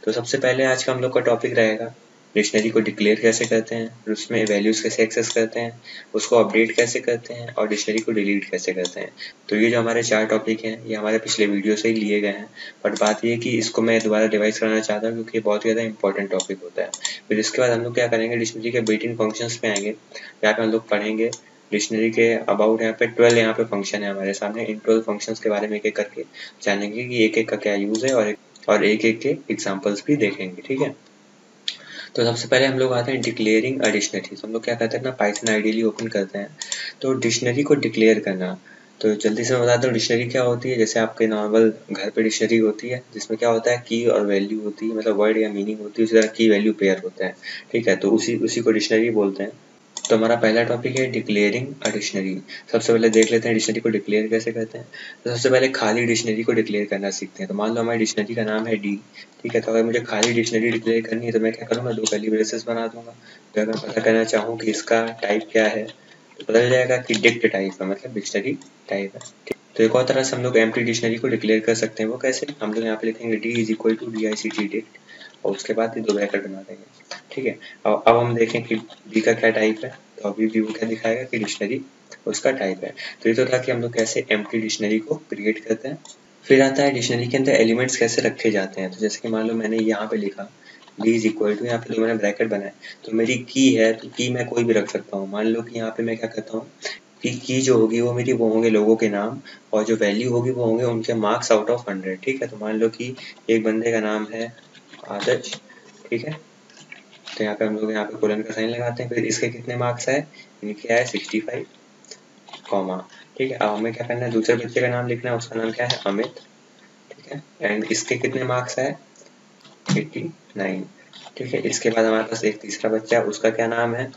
तो सबसे पहले आज का हम लोग का टॉपिक रहेगा डिक्शनरी को डिक्लेयर कैसे करते हैं, फिर उसमें वैल्यूज़ कैसे एक्सेस करते हैं, उसको अपडेट कैसे करते हैं और डिक्शनरी को डिलीट कैसे करते हैं। तो ये जो हमारे 4 टॉपिक हैं ये हमारे पिछले वीडियो से ही लिए गए हैं, बट बात ये है कि इसको मैं दोबारा रिवाइज करना चाहता हूँ क्योंकि ये बहुत ज़्यादा इंपॉर्टेंट टॉपिक होता है। फिर इसके बाद हम लोग क्या करेंगे, डिक्शनरी के बिल्ट इन फंक्शंस पे आएंगे, यहाँ पे हम लोग पढ़ेंगे डिक्शनरी के अबाउट। यहाँ पे 12 यहाँ पे फंक्शन है हमारे सामने, इन 12 फंक्शंस के बारे में एक एक करके जानेंगे कि एक एक का क्या यूज़ है और एक एक के एग्जाम्पल्स भी देखेंगे। ठीक है, तो सबसे पहले हम लोग आते हैं डिक्लेयरिंग अ डिक्शनरी। तो हम लोग क्या करते हैं ना, पाइथन आइडियली ओपन करते हैं। तो डिक्शनरी को डिक्लेयर करना, तो जल्दी से मैं बताता हूँ डिक्शनरी क्या होती है। जैसे आपके नॉर्मल घर पे डिक्शनरी होती है जिसमें क्या होता है, की और वैल्यू होती है, मतलब वर्ड या मीनिंग होती है, उसी तरह की वैल्यू पेयर होता है। ठीक है, तो उसी को डिक्शनरी बोलते हैं। तो हमारा पहला टॉपिक है डिक्लेयरिंग अ डिक्शनरी। सबसे पहले देख लेते हैं डिक्शनरी को डिक्लेयर कैसे करते हैं। तो सबसे पहले खाली डिक्शनरी को डिक्लेयर करना सीखते हैं। तो मान लो हमारी डिक्शनरी का नाम है डी। ठीक है, तो अगर मुझे खाली डिक्शनरी डिक्लेयर करनी है तो मैं क्या करूँगा, 2 कर्ली ब्रेसेस बना दूंगा। तो अगर मैं पता करना चाहूँ कि इसका टाइप क्या है तो पता चल जाएगा कि डिक्ट टाइप है, मतलब डिक्शनरी टाइप है। ठीक, तो एक और तरह से हम लोग एम्प्टी डिक्शनरी को डिक्लेयर कर सकते हैं। वो कैसे, हम लोग यहाँ पे लिखेंगे D is equal to DICT dict और उसके बाद ये 2 ब्रैकेट बना देंगे। ठीक है, अब हम देखें कि डी का क्या टाइप है। तो अभी भी वो क्या दिखाएगा कि डिक्शनरी उसका टाइप है। तो ये तो था कि हम लोग कैसे एम्प्टी डिक्शनरी को क्रिएट करते हैं। फिर आता है डिक्शनरी के अंदर एलिमेंट्स कैसे रखे जाते हैं। तो जैसे कि मान लो मैंने यहाँ पे लिखा डी इज इक्वल टू, यहाँ पे जो मैंने ब्रैकेट बनाए तो मेरी की है, तो की मैं कोई भी रख सकता हूँ। मान लो कि यहाँ पे मैं क्या करता हूँ कि की जो होगी वो मेरी वो होंगे लोगों के नाम और जो वैल्यू होगी वो होंगे उनके मार्क्स आउट ऑफ 100। ठीक है, तो मान लो कि एक बंदे का नाम है आदर्श। ठीक है, तो यहाँ पे हम लोग यहाँ पे कोलन का साइन लगाते हैं। फिर इसके कितने मार्क्स आए, इनके आए 65 कॉमा। ठीक है, अब हमें क्या करना है, दूसरे बच्चे का नाम लिखना है, उसका नाम क्या है, अमित। ठीक है, एंड इसके कितने मार्क्स आए, 89। ठीक है, इसके बाद हमारे पास एक तीसरा बच्चा है, उसका क्या नाम है,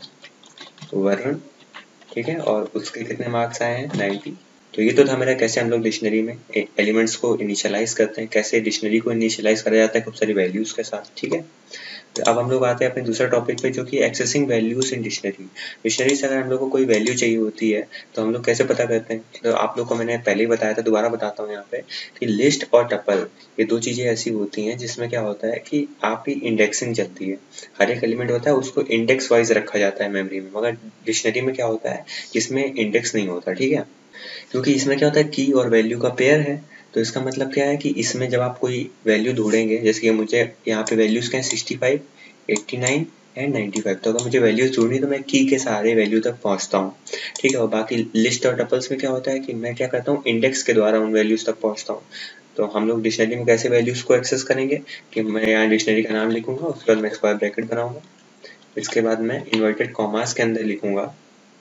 वरुण। ठीक है, और उसके कितने मार्क्स आए हैं, 90। तो ये तो था मेरा कैसे हम लोग डिक्शनरी में एलिमेंट्स को इनिशियलाइज करते हैं, कैसे डिक्शनरी को इनिशियलाइज करा जाता है खूब सारी वैल्यूज के साथ। ठीक है, अब हम लोग आते हैं अपने दूसरे टॉपिक पे जो कि accessing values in dictionary. Dictionary से अगर हम लोग को कोई वैल्यू चाहिए होती है तो हम लोग कैसे पता करते हैं। तो आप लोग को मैंने पहले ही बताया था, दोबारा बताता हूँ यहाँ पे कि लिस्ट और टपल ये 2 चीजें ऐसी होती हैं जिसमें क्या होता है कि आपकी इंडेक्सिंग चलती है। हर एक एलिमेंट होता है उसको इंडेक्स वाइज रखा जाता है मेमोरी में, मगर डिक्शनरी में क्या होता है, इसमें इंडेक्स नहीं होता। ठीक है, क्योंकि इसमें क्या होता है, की और वैल्यू का पेयर है। तो इसका मतलब क्या है कि इसमें जब आप कोई वैल्यू ढूंढेंगे, जैसे कि मुझे यहाँ पे वैल्यूज क्या है, 65, 89 एंड 95। तो अगर मुझे वैल्यूज ढूंढनी तो मैं की के सहारे वैल्यू तक पहुंचता हूँ। ठीक है, और बाकी लिस्ट और टपल्स में क्या होता है कि मैं क्या करता हूँ, इंडेक्स के द्वारा उन वैल्यूज तक पहुंचता हूँ। तो हम लोग डिक्शनरी में कैसे वैल्यूज को एक्सेस करेंगे कि मैं यहाँ डिक्शनरी का नाम लिखूंगा, उसके बाद मैं स्क्वायर ब्रैकेट बनाऊंगा, इसके बाद मैं इन्वर्टेड कॉमास के अंदर लिखूंगा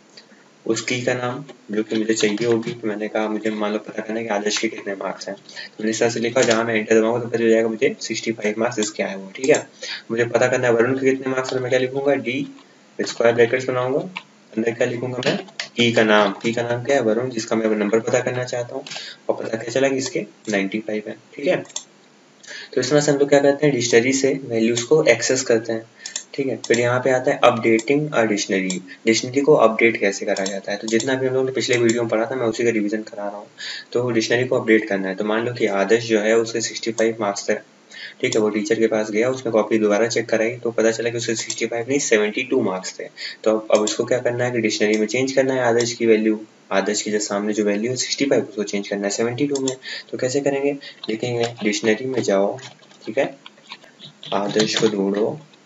उस की का नाम जो कि मुझे चाहिए होगी। तो मैंने कहा मुझे मान लो पता करना है कि आदर्श के कितने मार्क्स हैं, तो मैंने इस तरह से लिखा, जहाँ मैं एंटर दबाऊंगा तो पता चल जाएगा मुझे 65 मार्क्स इसके आए वो। ठीक है, मुझे पता करना है वरुण के कितने मार्क्स, तो मैं क्या लिखूंगा, डी स्क्वायर ब्रैकेट्स बनाऊंगा, अंदर क्या लिखूंगा मैं, की का नाम क्या है, वरुण, जिसका मैं नंबर पता करना चाहता हूँ, और पता क्या चला कि इसके 95 है। ठीक है, तो इस तरह से हम लोग क्या करते हैं, डिक्शनरी से वैल्यूज को एक्सेस करते हैं। ठीक है, फिर यहाँ पे आता है अपडेटिंग अ डिक्शनरी। डिक्शनरी को अपडेट कैसे करा जाता है। तो जितना भी हम लोगों ने पिछले वीडियो में पढ़ा था मैं उसी का रिवीजन करा रहा हूँ। तो डिक्शनरी को अपडेट करना है, तो मान लो कि आदर्श जो है उसके 65 मार्क्स थे। ठीक है, वो टीचर के पास गया, उसने कॉपी दोबारा चेक कराई तो पता चला कि उसके 65 नहीं 72 मार्क्स थे। तो अब उसको क्या करना है कि डिक्शनरी में चेंज करना है आदर्श की वैल्यू, आदर्श की जो सामने जो वैल्यू है 65 उसको चेंज करना है 72 में। तो कैसे करेंगे, लिखेंगे डिक्शनरी में जाओ, ठीक है, आदर्श को ढूंढो,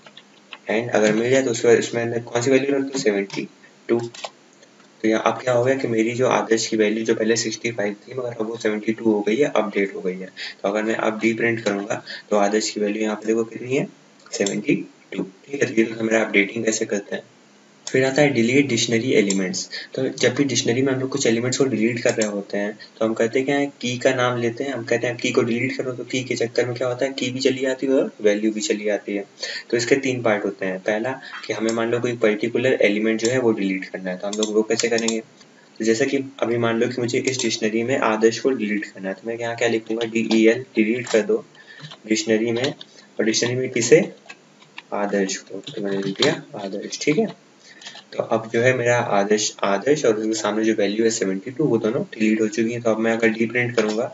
एंड अगर मिल जाए तो उसमें कौन सी वैल्यू रख दो, 72। तो यहाँ अब क्या हो गया कि मेरी जो आदर्श की वैल्यू जो पहले 65 थी मगर अब वो 72 हो गई है, अपडेट हो गई है। तो अगर मैं अब डी प्रिंट करूंगा तो आदर्श की वैल्यू यहाँ पे देखो कितनी है, 72। ठीक है, तो ये तो मेरा अपडेटिंग कैसे करते हैं। फिर आता है डिलीट डिक्शनरी एलिमेंट्स। तो जब भी डिक्शनरी में हम लोग कुछ एलिमेंट्स को डिलीट कर रहे होते हैं तो हम कहते क्या है, की का नाम लेते हैं, हम कहते हैं की को डिलीट करो, तो की के चक्कर में क्या होता है, की भी चली जाती है और वैल्यू भी चली जाती है। तो इसके 3 पार्ट होते हैं। पहला कि हमें मान लो कोई पर्टिकुलर एलिमेंट जो है वो डिलीट करना है, तो हम लोग वो कैसे करेंगे। तो जैसा कि अभी मान लो कि मुझे इस डिक्शनरी में आदर्श को डिलीट करना है, तो मैं यहाँ क्या लिखूंगा, DEL डिलीट कर दो डिक्शनरी में, और डिक्शनरी में किसे, आदर्श को, तो मैंने लिख दिया आदर्श। ठीक है, तो अब जो है मेरा आदर्श और उसके सामने जो वैल्यू है 72 वो दोनों डिलीट हो चुकी है। तो अब मैं अगर डी प्रिंट करूंगा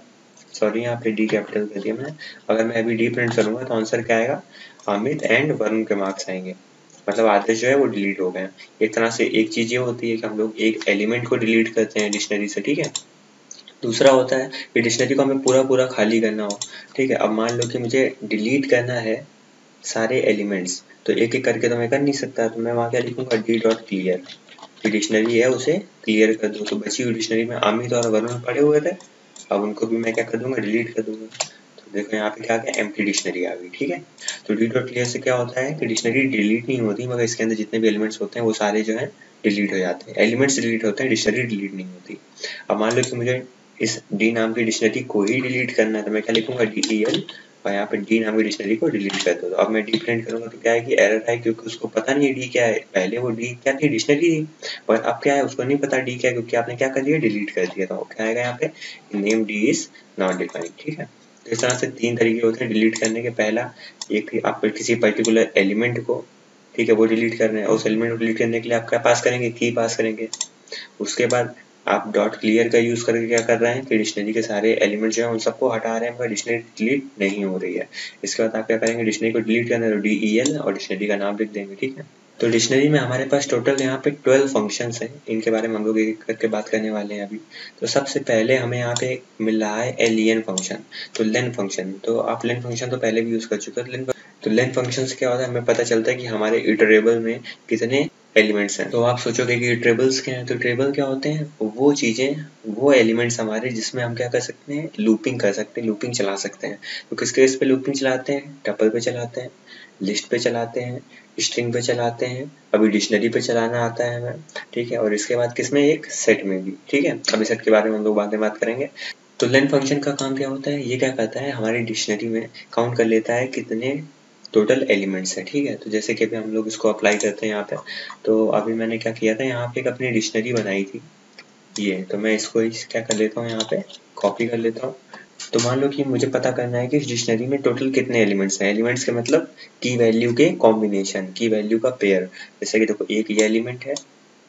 सॉरी यहाँ पे डी कैपिटल कर दिया मैंने। अगर मैं अभी डी प्रिंट करूंगा तो आंसर क्या आएगा, अमित एंड वरुण के मार्क्स आएंगे, मतलब आधे जो है वो डिलीट हो गए। एक तरह से एक चीज ये होती है कि हम लोग एक एलिमेंट को डिलीट करते हैं डिक्शनरी से, ठीक है। दूसरा होता है कि डिक्शनरी को हमें पूरा पूरा खाली करना हो, ठीक है। अब मान लो कि मुझे डिलीट करना है सारे एलिमेंट्स, तो एक एक करके तो मैं कर नहीं सकता, तो मैं वहाँ क्या लिखूंगा, डी डॉट क्लियर, जो डिक्शनरी है उसे क्लियर कर दो। तो बची हुई डिक्शनरी में अमित और वरुण पड़े हुए थे, अब उनको भी मैं क्या कर दूंगा, डिलीट कर दूंगा। तो देखो यहाँ पे क्या आ गया, एम्प्टी डिक्शनरी आ गई, ठीक है। तो डी डॉट क्लियर से क्या होता है कि डिक्शनरी डिलीट नहीं होती, मगर इसके अंदर जितने भी एलिमेंट्स होते हैं वो सारे जो है डिलीट हो जाते हैं। एलिमेंट्स डिलीट होते हैं, डिक्शनरी डिलीट नहीं होती। अब मान लो कि मुझे इस डी नाम की डिक्शनरी को ही डिलीट करना है, तो मैं क्या लिखूंगा, DEL, और यहाँ पे डी नाम की डिक्शनरी को डिलीट कर दो। तो अब मैं डी प्रिंट करूंगा तो क्या है कि एरर है, क्योंकि उसको पता नहीं है डी क्या है। पहले वो डी क्या थी, डिक्शनरी थी, पर अब क्या है उसको नहीं पता डी क्या है, क्योंकि आपने क्या कर दिया, डिलीट कर दिया। तो क्या आएगा यहाँ पे, name D is not defined, ठीक है। तो इस तरह से तीन तरीके होते हैं डिलीट करने के। पहला, एक आप किसी पर्टिकुलर एलिमेंट को, ठीक है, वो डिलीट कर रहे हैं, उस एलिमेंट को डिलीट करने के लिए आप क्या पास करेंगे, की पास करेंगे। उसके बाद आप डॉट क्लियर का यूज करके क्या कर रहे हैं कि डिक्शनरी के सारे एलिमेंट जो है उन सबको हटा रहे हैं, मगर डिक्शनरी डिलीट नहीं हो रही है। इसके बाद आप क्या करेंगे, डिक्शनरी को डिलीट करना है तो DEL और डिक्शनरी का नाम लिख देंगे, ठीक है। तो डिक्शनरी में हमारे पास टोटल यहाँ पे 12 फंक्शंस हैं, इनके बारे में हम लोग एक एक करके बात करने वाले हैं अभी। तो सबसे पहले हमें यहाँ पे मिल रहा है len फंक्शन। तो len फंक्शन, तो आप len फंक्शन तो पहले भी यूज कर चुके हैं। तो len फंक्शन से क्या होता है, हमें पता चलता है कि हमारे इटरेबल में कितने एलिमेंट्स हैं। तो आप सोचोगे कि ट्रेबल्स क्या है, तो ट्रेबल क्या होते हैं, वो चीजें, वो एलिमेंट्स हमारे जिसमें हम क्या कर सकते हैं, लूपिंग कर सकते हैं, लूपिंग चला सकते हैं। तो किस केस पे लूपिंग चलाते हैं, टपल पे चलाते हैं, लिस्ट पे चलाते हैं, स्ट्रिंग पे चलाते हैं, अभी डिक्शनरी पे चलाना आता है हमें, ठीक है। और इसके बाद किसमें, एक सेट में भी, ठीक है। अभी सेट के बारे में हम लोग बाद में बात करेंगे। तो लेन फंक्शन का काम क्या होता है, ये क्या करता है, हमारी डिक्शनरी में काउंट कर लेता है कितने टोटल एलिमेंट्स है, ठीक है। तो जैसे कि अभी हम लोग इसको अप्लाई करते हैं यहाँ पे, तो अभी मैंने क्या किया था, यहाँ पे एक अपनी डिक्शनरी बनाई थी ये, तो मैं इसको क्या कर लेता हूँ, यहाँ पे कॉपी कर लेता हूँ। तो मान लो कि मुझे पता करना है कि इस डिक्शनरी में टोटल कितने एलिमेंट्स हैं। एलिमेंट्स के मतलब की वैल्यू के कॉम्बिनेशन, की वैल्यू का पेयर। जैसे कि देखो, एक ये एलिमेंट है,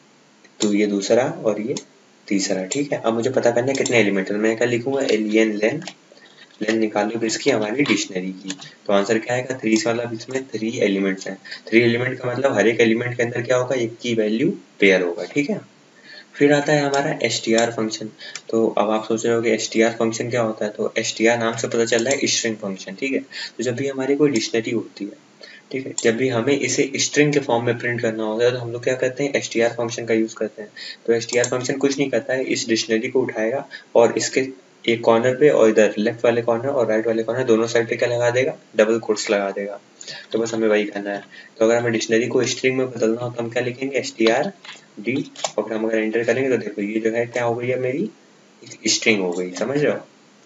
तो ये दूसरा, और ये तीसरा, ठीक है। अब मुझे पता करना है कितने एलिमेंट है, तो मैं क्या लिखूंगा, len लेन निकालो किसकी, हमारी डिक्शनरी की। तो आंसर क्या आएगा, 3 वाला, इसमें 3 एलिमेंट्स हैं। 3 एलिमेंट का मतलब हर एक एलिमेंट के अंदर क्या होगा, एक की वैल्यू पेयर होगा, ठीक है। फिर आता है हमारा str फंक्शन। तो अब आप सोच रहे हो कि str फंक्शन क्या होता है, तो str नाम से पता चल रहा है स्ट्रिंग फंक्शन, ठीक है। तो जब भी हमारी कोई डिक्शनरी होती है, ठीक है, जब भी हमें इसे स्ट्रिंग के फॉर्म में प्रिंट करना होता है, तो हम लोग क्या करते हैं, str फंक्शन का यूज करते हैं। तो str फंक्शन कुछ नहीं करता है, इस डिक्शनरी को उठाएगा और इसके एक कॉर्नर पे, और इधर लेफ्ट वाले कॉर्नर और राइट वाले कॉर्नर दोनों साइड पे क्या लगा देगा, डबल कोट्स लगा देगा। तो बस हमें वही करना है। तो अगर हमें डिक्शनरी को स्ट्रिंग में बदलना हो तो हम क्या लिखेंगे, str डी, और फिर हम अगर एंटर करेंगे तो देखो ये जो है क्या हो गई है, मेरी स्ट्रिंग हो गई, समझ रहे हो।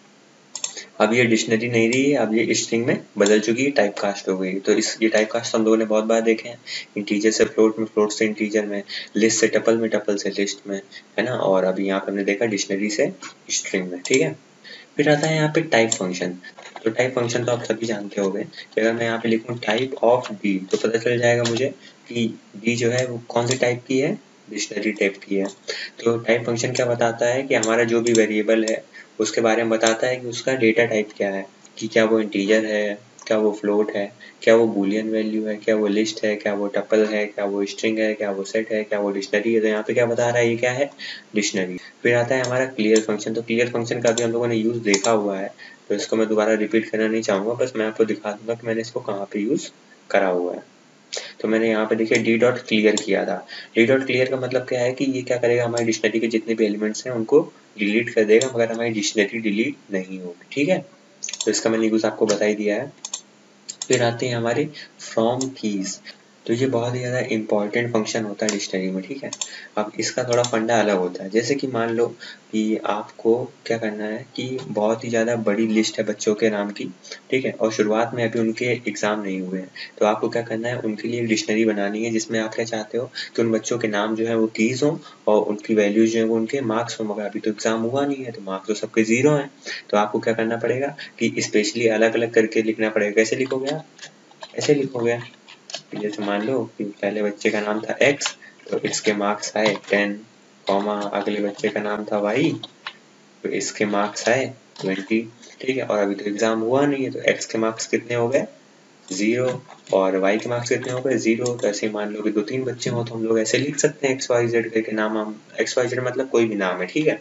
अब ये डिक्शनरी नहीं रही है, अब ये स्ट्रिंग में बदल चुकी है, टाइप कास्ट हो गई। तो ये टाइप कास्ट हम लोगों ने बहुत बार देखे हैं, इंटीजर से फ्लोट में, फ्लोट से इंटीजर में, लिस्ट से टपल में, टपल से लिस्ट में, है ना। और अभी यहाँ पे हमने देखा डिक्शनरी से स्ट्रिंग में, ठीक है। फिर आता है यहाँ पे टाइप फंक्शन। तो टाइप फंक्शन तो आप सभी जानते होंगे कि अगर मैं यहाँ पे लिखूँ टाइप ऑफ डी, तो पता चल जाएगा मुझे कि डी जो है वो कौन से टाइप की है, डिक्शनरी टाइप की है। तो टाइप फंक्शन क्या बताता है कि हमारा जो भी वेरिएबल है उसके बारे में बताता है कि उसका डेटा टाइप क्या है, कि क्या वो इंटीजर है, क्या वो फ्लोट है, क्या वो बूलियन वैल्यू है, क्या वो लिस्ट है, क्या वो टपल है, क्या वो स्ट्रिंग है, क्या वो सेट है, क्या वो डिक्शनरी है। तो यहाँ पे क्या बता रहा है, ये क्या है, डिक्शनरी। फिर आता है हमारा क्लियर फंक्शन। तो क्लियर फंक्शन का भी हम लोगों ने यूज देखा हुआ है, तो इसको मैं दोबारा रिपीट करना नहीं चाहूंगा, बस मैं आपको दिखा दूंगा कि मैंने इसको कहाँ पे यूज करा हुआ है। तो मैंने यहाँ पे देखिए डी डॉट क्लियर किया था। डी डॉट क्लियर का मतलब क्या है कि ये क्या करेगा, हमारी डिक्शनरी के जितने भी एलिमेंट्स हैं उनको डिलीट कर देगा, मगर हमारी डिक्शनरी डिलीट नहीं होगी, ठीक है। तो इसका मैंने यूज आपको बता ही दिया है। फिर आते हैं हमारे फ्रॉम कीज। तो ये बहुत ही ज़्यादा इंपॉर्टेंट फंक्शन होता है डिक्शनरी में, ठीक है। अब इसका थोड़ा फंडा अलग होता है। जैसे कि मान लो कि आपको क्या करना है कि बहुत ही ज़्यादा बड़ी लिस्ट है बच्चों के नाम की, ठीक है, और शुरुआत में अभी उनके एग्ज़ाम नहीं हुए हैं। तो आपको क्या करना है, उनके लिए एक डिक्शनरी बनानी है जिसमें आप क्या चाहते हो कि उन बच्चों के नाम जो है वो कीज हों और उनकी वैल्यूज जो है वो उनके मार्क्स हों। मगर अभी तो एग्ज़ाम हुआ नहीं है, तो मार्क्स तो सबके 0 हैं। तो आपको क्या करना पड़ेगा कि स्पेशली अलग अलग करके लिखना पड़ेगा। कैसे लिखोगे आप, ऐसे लिखोगे, जैसे मान लो कि पहले बच्चे का नाम था x, तो इसके मार्क्स आए 10, कॉमा अगले बच्चे का नाम था y, तो इसके मार्क्स आए 20, ठीक है। और अभी तो एग्जाम हुआ नहीं है, तो x के मार्क्स कितने हो गए 0 और y के मार्क्स कितने हो गए 0। तो ऐसे मान लो कि 2-3 बच्चे हो तो हम लोग ऐसे लिख सकते हैं XYZ करके नाम, हम XYZ मतलब कोई भी नाम है, ठीक है।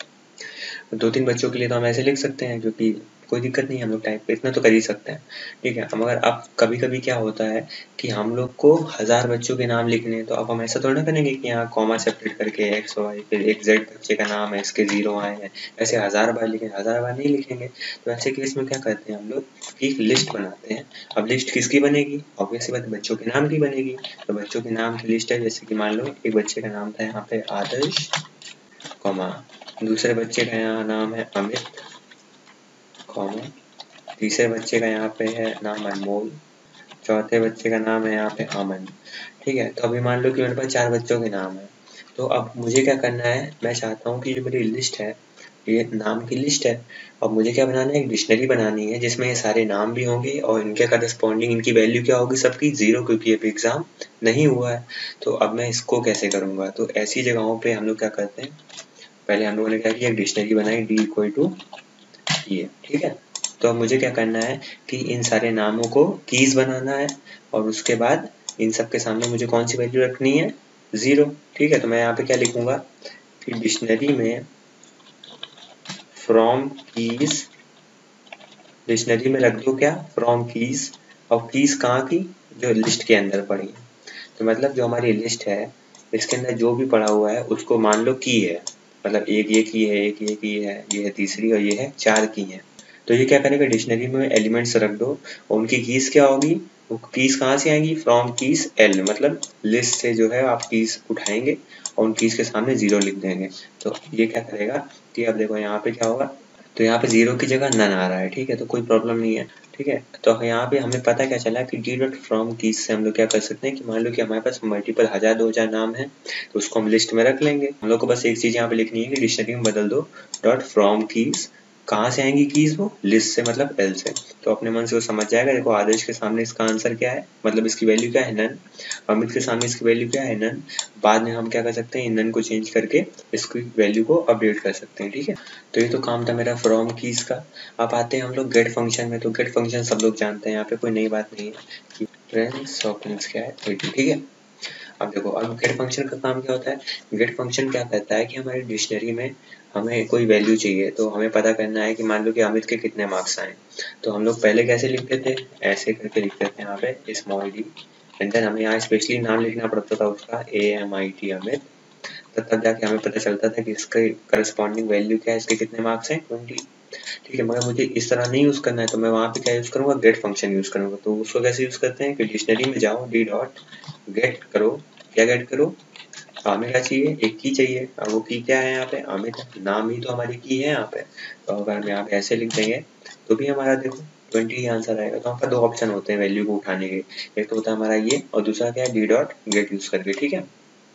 2-3 बच्चों के लिए तो हम ऐसे लिख सकते हैं, क्योंकि कोई दिक्कत नहीं है, हम लोग टाइप इतना तो कर ही सकते हैं, ठीक है। मगर अब कभी कभी क्या होता है कि हम लोग को 1000 बच्चों के नाम लिखने हैं, तो अब हम ऐसा थोड़ा ना करेंगे कि यहाँ कॉमा सेपरेट करके XY फिर एक Z बच्चे का नाम है, इसके 0 आए हैं, ऐसे 1000 बार लिखेंगे, 1000 बार नहीं लिखेंगे। तो ऐसे केस में क्या करते हैं हम लोग एक लिस्ट बनाते हैं। अब लिस्ट किसकी बनेगी, ऑब्वियसली बात बच्चों के नाम की बनेगी। तो बच्चों के नाम की लिस्ट है, जैसे कि मान लो एक बच्चे का नाम था यहाँ पे आदर्श, कॉमा दूसरे बच्चे का यहाँ नाम है अमित, कॉमा तीसरे बच्चे का यहाँ पे है नाम अनमोल, चौथे बच्चे का नाम है यहाँ पे अमन, ठीक है। तो अभी मान लो कि मेरे पास 4 बच्चों के नाम है। तो अब मुझे क्या करना है, मैं चाहता हूँ कि जो मेरी लिस्ट है ये नाम की लिस्ट है। अब मुझे क्या बनाना है, एक डिक्शनरी बनानी है जिसमें ये सारे नाम भी होंगे और इनके करस्पॉन्डिंग इनकी वैल्यू क्या होगी सबकी 0, क्योंकि अभी एग्जाम नहीं हुआ है। तो अब मैं इसको कैसे करूँगा, तो ऐसी जगहों पे हम लोग क्या करते हैं, पहले हम लोगों ने क्या किया, एक डिक्शनरी बनाई D = ये, ठीक है। तो अब मुझे क्या करना है कि इन सारे नामों को कीज बनाना है और उसके बाद इन सब के सामने मुझे कौन सी वैल्यू रखनी है 0, ठीक है। तो मैं यहाँ पे क्या लिखूंगा कि डिक्शनरी में फ्रॉम कीज, डिक्शनरी में रख दो क्या फ्रॉम कीज, और कीज कहाँ की, जो लिस्ट के अंदर पड़ी है। तो मतलब जो हमारी लिस्ट है इसके अंदर जो भी पड़ा हुआ है उसको मान लो की है, मतलब एक ये की है, एक ये की है, ये है तीसरी और ये है 4 की है। तो ये क्या करेगा, डिक्शनरी में एलिमेंट्स रख दो और उनकी कीज क्या होगी, वो कीज कहाँ से आएंगी, फ्रॉम कीज L, मतलब लिस्ट से जो है आप कीज उठाएंगे और उन कीज के सामने 0 लिख देंगे। तो ये क्या करेगा कि अब देखो यहाँ पे क्या होगा, तो यहाँ पे 0 की जगह नन आ रहा है, ठीक है। तो कोई प्रॉब्लम नहीं है, ठीक है। तो यहाँ पे हमें पता क्या चला कि D.from कीज से हम लोग क्या कर सकते हैं कि मान लो कि हमारे पास मल्टीपल 1000-2000 नाम है, तो उसको हम लिस्ट में रख लेंगे। हम लोग को बस एक चीज यहाँ पे लिखनी है कि डिक्शनरी में बदल दो .from कीज, कहाँ से आएंगी कीज, वो लिस्ट से मतलब L से। तो अपने मन से वो समझ जाएगा। देखो आदेश के सामने इसका आंसर क्या है, मतलब इसकी वैल्यू क्या है नन, अमित के सामने इसकी वैल्यू क्या है नन। बाद में हम क्या कर सकते हैं, इन नन को चेंज करके इसकी वैल्यू को अपडेट कर सकते हैं, ठीक है। तो ये तो काम था मेरा फ्रॉम कीज का। अब आते हैं हम लोग गेट फंक्शन में। तो गेट फंक्शन सब लोग जानते हैं, यहाँ पे कोई नई बात नहीं है कि फ्रेंड्स ऑफ क्या है 80, ठीक है। अब देखो अब गेट फंक्शन का काम क्या होता है, गेट फंक्शन क्या करता है कि हमारी डिक्शनरी में हमें कोई वैल्यू चाहिए, तो हमें पता करना है कि मान लो कि अमित के कितने मार्क्स आए। तो हम लोग पहले कैसे लिखते थे, ऐसे करके लिखते थे यहाँ पे स्मॉल d, एंड देन हमें यहाँ स्पेशली नाम लिखना पड़ता था उसका AMIT अमित। तब जाके हमें पता चलता था कि इसके करस्पॉन्डिंग वैल्यू क्या है, इसके कितने मार्क्स हैं 20, ठीक है। मगर मुझे इस तरह नहीं यूज करना है, तो मैं वहाँ पे क्या यूज करूंगा, गेट फंक्शन यूज करूंगा। तो उसको कैसे यूज करते हैं कि डिक्शनरी में जाओ D.get करो, क्या गेट करो, हमें क्या चाहिए, एक की चाहिए। अब वो की क्या है यहाँ पे, अमित नाम ही तो हमारी की है यहाँ पे। तो अगर हम यहाँ पे ऐसे लिख देंगे तो भी हमारा देखो 20 ही आंसर आएगा। तो हमारे 2 ऑप्शन होते हैं वैल्यू को उठाने के, एक तो होता है हमारा ये और दूसरा क्या है D.get यूज करके, ठीक है।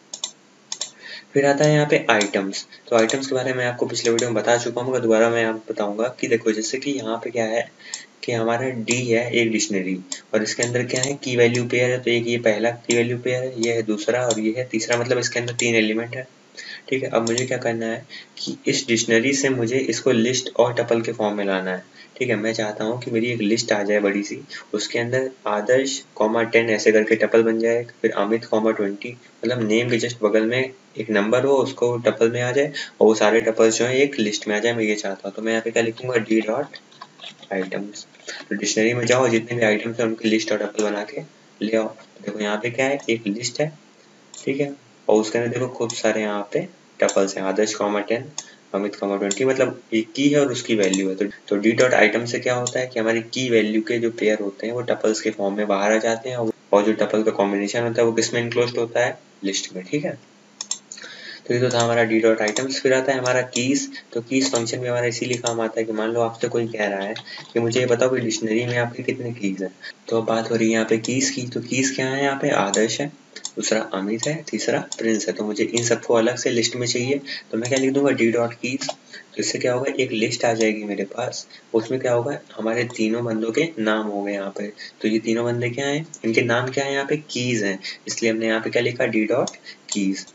फिर आता है यहाँ पे आइटम्स। तो आइटम्स के बारे में आपको पिछले वीडियो में बता चुका हूँ, दोबारा मैं आपको बताऊंगा कि देखो जैसे कि यहाँ पे क्या है कि हमारा D है एक डिक्शनरी और इसके अंदर क्या है की वैल्यू पेयर है। तो एक ये पहला की वैल्यू पेयर है, ये है दूसरा और ये है तीसरा, मतलब इसके अंदर 3 एलिमेंट है, ठीक है। अब मुझे क्या करना है कि इस डिक्शनरी से मुझे इसको लिस्ट और टपल के फॉर्म में लाना है, ठीक है। मैं चाहता हूँ कि मेरी एक लिस्ट आ जाए बड़ी सी, उसके अंदर आदर्श 10 ऐसे करके टपल बन जाए, फिर अमित 20, मतलब नेम के जस्ट बगल में एक नंबर हो उसको टपल में आ जाए और वो सारे टपल्स जो है एक लिस्ट में आ जाए। मैं ये चाहता हूँ। तो मैं यहाँ पे क्या लिखूंगा D.items। तो डिक्शनरी में जाओ, जितने भी आइटम्स है उनकी लिस्ट और टपल बना के ले आओ। देखो यहाँ पे क्या है, एक लिस्ट है, ठीक है। और उसके अंदर देखो खूब सारे यहाँ पे टपल्स हैं, आदर्श 10, अमित 20, मतलब एक की है और उसकी वैल्यू है। तो D.item से क्या होता है कि हमारी की वैल्यू के जो पेयर होते हैं वो टपल्स के फॉर्म में बाहर आ जाते हैं और जो टपल का कॉम्बिनेशन होता है वो किसमें इनक्लोज्ड होता है, लिस्ट में, ठीक है। तो ये तो था हमारा D.items। फिर आता है हमारा कीज। तो कीज फंक्शन में हमारा इसीलिए काम आता है कि मान लो आपसे कोई कह रहा है कि मुझे ये बताओ कि डिक्शनरी में आपके कितने कीज हैं। तो अब बात हो रही है यहाँ पे कीज की। तो कीज क्या है, यहाँ पे आदर्श है, दूसरा अमित है, तीसरा प्रिंस है। तो मुझे इन सबको अलग से लिस्ट में चाहिए, तो मैं क्या लिख दूंगा D.keys। तो इससे क्या होगा, एक लिस्ट आ जाएगी मेरे पास, उसमें क्या होगा हमारे तीनों बंदों के नाम हो गए यहाँ पे। तो ये तीनों बंदे क्या हैं, इनके नाम क्या है, यहाँ पे कीज हैं, इसलिए हमने यहाँ पे क्या लिखा D.keys।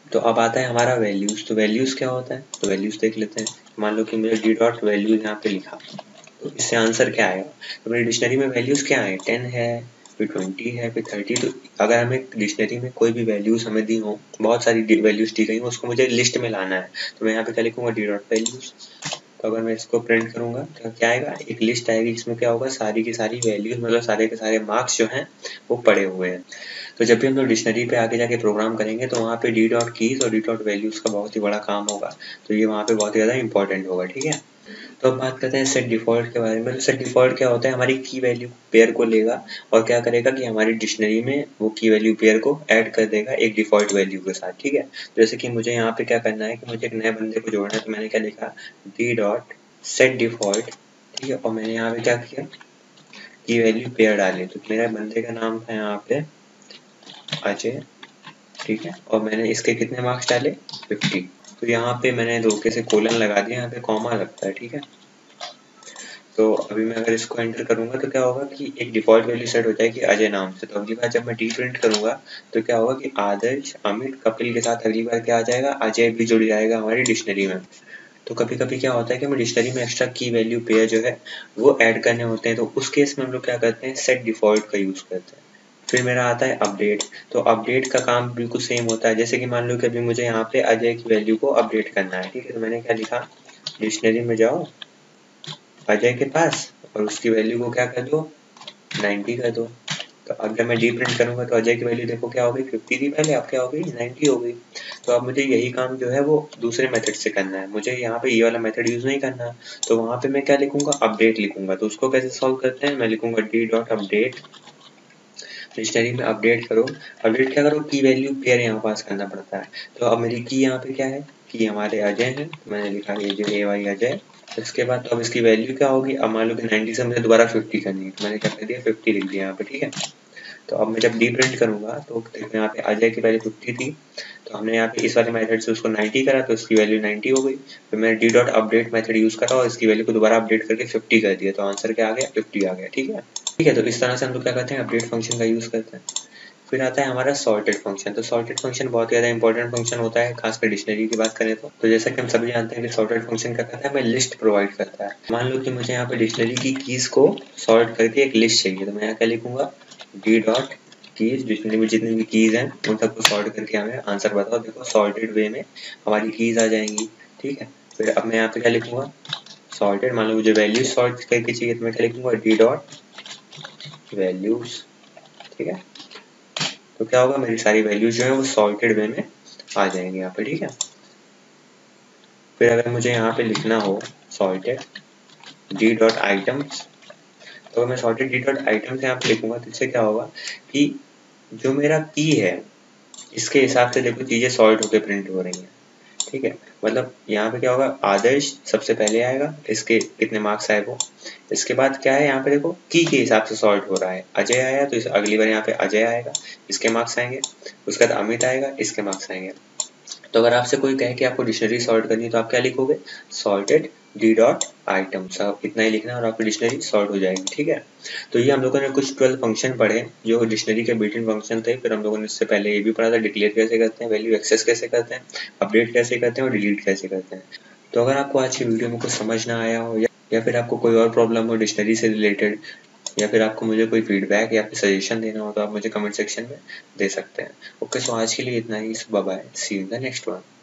तो अब आता है हमारा वैल्यूज। तो वैल्यूज क्या होता है, तो वैल्यूज देख लेते हैं। मान लो कि मुझे डी डॉट वैल्यूज यहाँ पे लिखा, तो इससे आंसर क्या आएगा। तो मेरी डिक्शनरी में वैल्यूज क्या है, 10 है, फिर 20 है, फिर 30। तो अगर हमें डिक्शनरी में कोई भी वैल्यूज हमें दी हो, बहुत सारी वैल्यूज दी गई हो, उसको मुझे लिस्ट में लाना है, तो मैं यहाँ पे क्या लिखूंगा, डी डॉट वैल्यूज। तो अगर मैं इसको प्रिंट करूंगा तो क्या आएगा, एक लिस्ट आएगी। इसमें क्या होगा, सारी की सारी वैल्यूज, मतलब सारे के सारे मार्क्स जो हैं वो पड़े हुए हैं। तो जब भी हम लोग डिक्शनरी पे आगे जाके प्रोग्राम करेंगे तो वहाँ पे डी डॉट कीज और डी डॉट वैल्यूज का बहुत ही बड़ा काम होगा। तो ये वहाँ पे बहुत ही ज़्यादा इंपॉर्टेंट होगा, ठीक है। तो अब बात करते हैं सेट डिफॉल्ट के बारे में। तो सेट डिफॉल्ट क्या होता है, हमारी की वैल्यू पेयर को लेगा और क्या करेगा कि हमारी डिक्शनरी में वो की वैल्यू पेयर को ऐड कर देगा एक डिफॉल्ट वैल्यू के साथ, ठीक है। जैसे कि मुझे यहाँ पे क्या करना है कि मुझे एक नए बंदे को जोड़ना है, तो मैंने क्या लिखा, डी डॉट सेट डिफॉल्ट, ठीक है। और मैंने यहाँ पे क्या किया, की वैल्यू पेयर डाली। तो मेरे बंदे का नाम था यहाँ पे अजय, ठीक है। और मैंने इसके कितने मार्क्स डाले, 50। तो यहाँ पे मैंने धोखे से कोलन लगा दिया, यहाँ पे कॉमा लगता है, ठीक है। तो अभी मैं अगर इसको एंटर करूंगा तो क्या होगा कि एक डिफॉल्ट वैल्यू सेट हो जाएगी अजय नाम से। तो अगली बार जब मैं डी प्रिंट करूंगा तो क्या होगा कि आदर्श, अमित, कपिल के साथ अगली बार क्या आ जाएगा, अजय भी जुड़ जाएगा हमारी डिक्शनरी में। तो कभी कभी क्या होता है कि हमें डिक्शनरी में एक्स्ट्रा की वैल्यू पेयर जो है वो ऐड करने होते हैं, तो उस केस में हम लोग क्या करते हैं, सेट डिफॉल्ट का यूज करते हैं। फिर मेरा आता है अपडेट। तो अपडेट का काम बिल्कुल सेम होता है। जैसे कि मान लो कि अभी मुझे यहाँ पे अजय की वैल्यू को अपडेट करना है, ठीक है। तो मैंने क्या लिखा, डिक्शनरी में जाओ अजय के पास और उसकी वैल्यू को क्या कर दो, 90 कर दो। तो अगर मैं डी प्रिंट करूंगा तो अजय की वैल्यू देखो क्या हो गई, 50 थी पहले, अब क्या हो गई, 90 हो गई। तो अब मुझे यही काम जो है वो दूसरे मेथड से करना है, मुझे यहाँ पे ये वाला मेथड यूज नहीं करना। तो वहां पे मैं क्या लिखूंगा, अपडेट लिखूंगा। तो उसको कैसे सॉल्व करते हैं, मैं लिखूंगा डी डॉट अपडेट, डिक्शनरी में अपडेट करो। अपडेट क्या करो, की वैल्यू पेयर यहाँ पास करना पड़ता है। तो अब मेरी की यहाँ पे क्या है, की हमारे अजय है, तो मैंने लिखा ये जो ए वाई अजय। इसके बाद तो अब इसकी वैल्यू क्या होगी, अब मान लो कि 90 से मुझे दोबारा 50 करनी है, तो मैंने क्या कर दिया, 50 लिख दिया यहाँ पे, ठीक है। तो अब मैं जब डी प्रिंट करूंगा तो देखो यहाँ पे अजय की वैल्यू 50 थी, तो हमने यहाँ पे इस वाले मेथड से उसको 90 करा तो इसकी वैल्यू 90 हो गई। फिर मैंने D dot update method use करा और इसकी वैल्यू को दोबारा अपडेट करके 50 कर दिया, तो आंसर क्या आ गया, 50 आ गया, ठीक है। ठीक है, तो इस तरह से हम लोग क्या करते हैं, अपडेट फंक्शन का यूज करते हैं। फिर आता है हमारा सॉर्टेड फंक्शन। तो सॉर्टेड फंक्शन बहुत ज़्यादा इंपॉर्टेंट फंक्शन होता है, खासकर डिक्शनरी की बात करें तो जैसा कि हम सभी जानते हैं कि सॉर्टेड फंक्शन क्या करता है, हमें लिस्ट प्रोवाइड करता है। मान लो कि मुझे यहाँ पे डिक्शनरी की कीज को सॉर्ट करके एक लिस्ट चाहिए, तो मैं यहाँ क्या लिखूंगा, डी डॉट कीज, डिक्शनरी में जितनी भी कीज हैं उन सबको सॉर्ट करके हमें आंसर बताओ। देखो सॉर्टेड वे में हमारी कीज आ जाएंगी, ठीक है। फिर अब मैं यहाँ पे क्या लिखूंगा, सॉर्टेड। मान लो मुझे वैल्यूज सॉर्ट करके चाहिए, तो मैं क्या लिखूंगा, डी डॉट वैल्यूज, ठीक है। तो क्या होगा, मेरी सारी वैल्यूज जो है वो सॉर्टेड वे में आ जाएंगे यहाँ पे, ठीक है। फिर अगर मुझे यहाँ पे लिखना हो सॉर्टेड डी डॉट आइटम्स, तो मैं सॉर्टेड डी डॉट आइटम्स यहाँ पे लिखूंगा तो इससे क्या होगा कि जो मेरा की है इसके हिसाब से देखो चीजें सॉर्ट होकर प्रिंट हो रही हैं, ठीक है। मतलब यहाँ पे क्या होगा, आदर्श सबसे पहले आएगा, इसके कितने मार्क्स आए वो। इसके बाद क्या है, यहाँ पे देखो की के हिसाब से सॉर्ट हो रहा है। अजय आया तो इस अगली बार यहाँ पे अजय आएगा, इसके मार्क्स आएंगे। उसके बाद अमित आएगा, इसके मार्क्स आएंगे। तो अगर आपसे कोई कहे कि आपको डिक्शनरी सॉर्ट करनी है तो आप क्या लिखोगे, सॉर्टेड डी डॉट आइटम्स। आप इतना ही लिखना और आपकी डिक्शनरी सॉर्ट हो जाएगी, ठीक है। तो ये हम लोगों ने कुछ 12 फंक्शन पढ़े जो डिक्शनरी के बिल्ट इन फंक्शन थे। फिर हम लोगों ने इससे पहले ये भी पढ़ा था डिक्लेयर कैसे करते हैं, वैल्यू एक्सेस कैसे करते हैं, अपडेट कैसे करते हैं और डिलीट कैसे करते हैं। तो अगर आपको आज की वीडियो में कुछ समझ ना आया हो या फिर आपको कोई और प्रॉब्लम हो डिक्शनरी से रिलेटेड, या फिर आपको मुझे कोई फीडबैक या फिर सजेशन देना हो तो आप मुझे कमेंट सेक्शन में दे सकते हैं। ओके, सो आज के लिए इतना ही। Bye bye, see you in the next one.